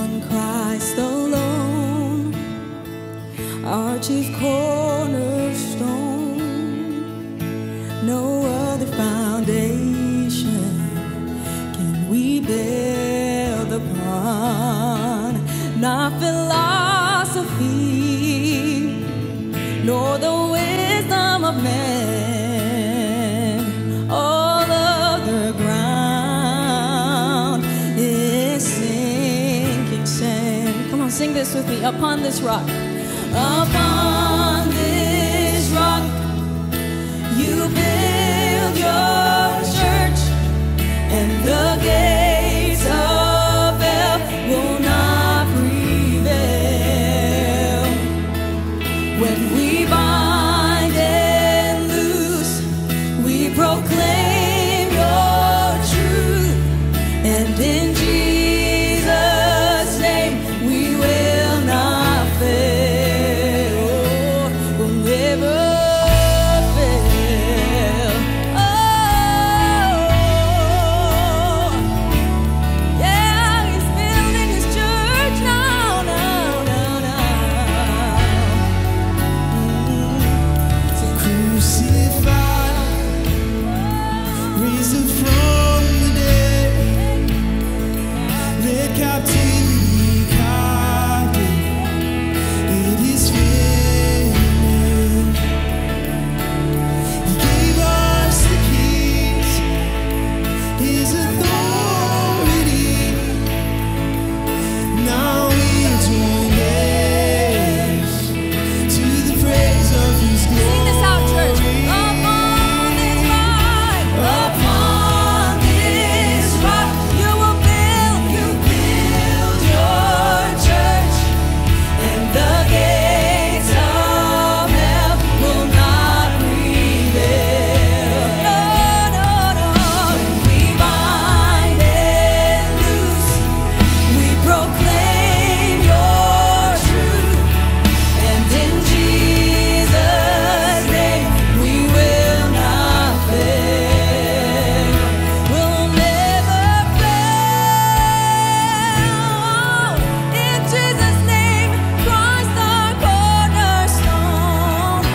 on Christ alone, our chief cornerstone. No other foundation can we build upon, not philosophy, nor the wisdom of man. All other ground is sinking sand. Come on, sing this with me. Upon this rock, upon this rock, you build your church, and the gates of hell will not prevail. When we bind and loose, we proclaim your truth, and in Jesus' name we will not fail. We'll never fail. Oh, yeah, he's building his church now, now, now, now. Crucified, risen from the dead, let captivity captive. It is finished. He gave us the keys, His authority. Now we join hands to the praise of His glory. Sing this out, church. Upon this rock, upon this rock, you will build your church, and the gates of hell will not prevail. No, no, no. When we bind and loose, we proclaim your truth, and in Jesus' name we will not fail. We'll never fail. In Jesus' name, Christ our cornerstone.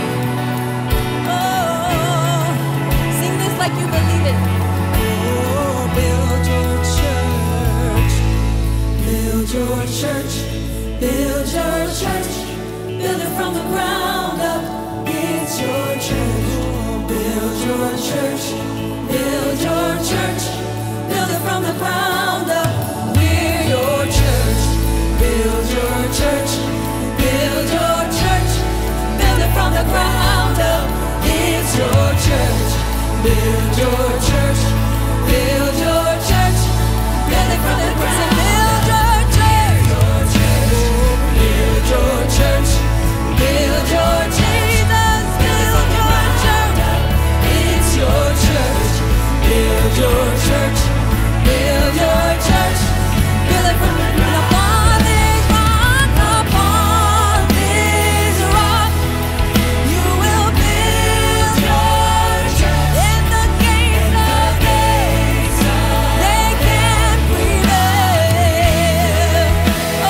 Oh, sing this like you believe it. Oh, build your church. Build your church, build your church, build it from the ground up. It's your church. Build your church, build your church, build it from the ground up. We're your church. Build your church, build your church, build it from the ground up. It's your church. Build your church, build your church, build it from the ground. Build your church, build your church, build your Jesus, build your church. It's your church. Build your church, build your church, build it from the ground. Upon this rock, you will build your church, and the gates of they can't prevail. Oh,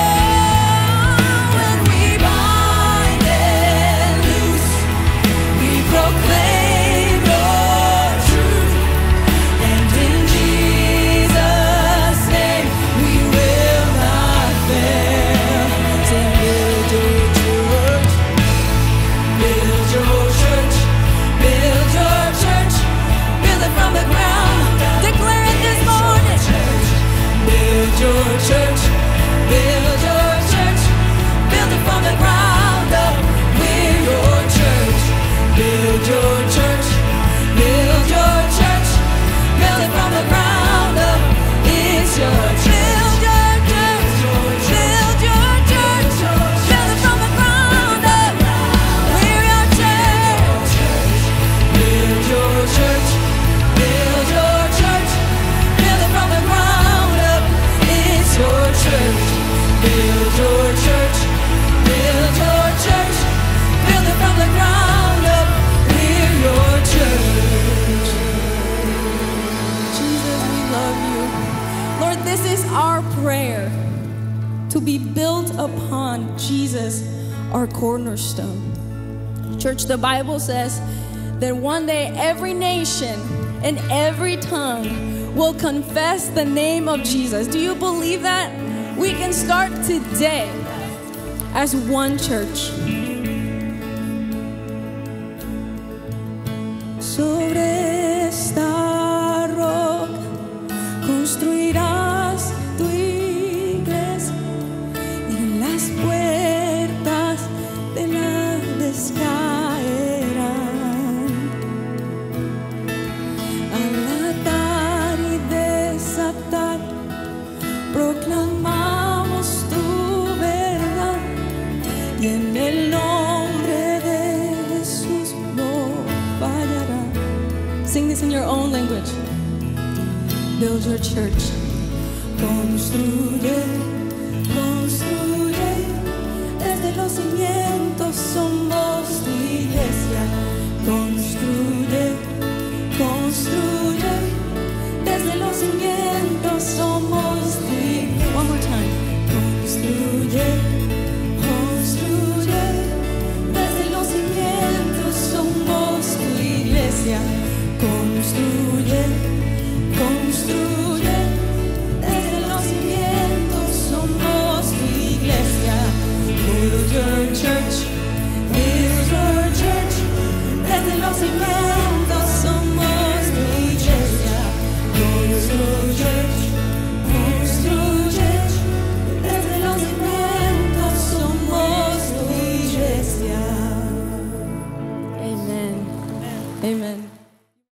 when we bind and loose, we proclaim your truth, and in Jesus' name we will not fail. Say, build your church, build your church, build your church, build it from the ground. Declare it this morning. Build your church, build your church, build it from the ground up. We're your church. Build your church, build your church, build it from the ground up. It's your church. Build your church, build your church, build it from the ground up. We're your church. Build your church, build your church, build it from the ground up. It's your church. Build your church, build your church, build it from the ground up. We're your church. Jesus, we love you. Lord, this is our prayer. to be built upon Jesus, our cornerstone. Church, the Bible says that one day every nation and every tongue will confess the name of Jesus. Do you believe that? We can start today as one church. Sobre esta roca construirás tu iglesia y las puertas de la descaerán. Al atar y desatar, proclamamos tu verdad y en el nombre de Jesús no fallará. Sing this in your own language. Build your church. Construye, construye, desde los cimientos somos tu iglesia. Construye, construye, desde los cimientos somos tu iglesia. One more time. Construye, construye, desde los cimientos somos tu iglesia. Construye, construye, desde los cimientos somos tu iglesia. Build your church, build your church, desde los cimientos somos tu iglesia. Construye, construye, desde los cimientos somos tu iglesia. Amen. Amen.